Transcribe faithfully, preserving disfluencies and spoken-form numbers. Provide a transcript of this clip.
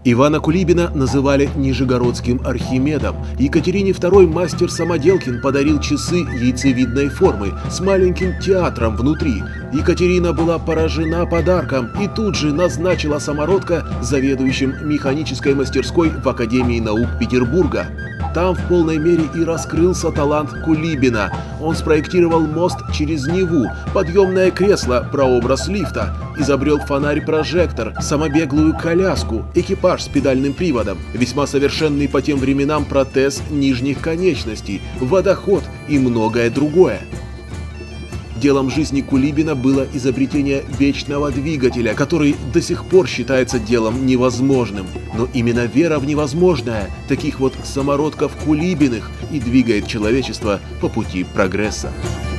Ивана Кулибина называли Нижегородским Архимедом. Екатерине второй мастер Самоделкин подарил часы яйцевидной формы с маленьким театром внутри. Екатерина была поражена подарком и тут же назначила самородка заведующим механической мастерской в Академии наук Петербурга. Там в полной мере и раскрылся талант Кулибина. Он спроектировал мост через Неву, подъемное кресло, прообраз лифта, изобрел фонарь-прожектор, самобеглую коляску, экипаж с педальным приводом, весьма совершенный по тем временам протез нижних конечностей, водоход и многое другое. Делом жизни Кулибина было изобретение вечного двигателя, который до сих пор считается делом невозможным. Но именно вера в невозможное таких вот самородков Кулибиных и двигает человечество по пути прогресса.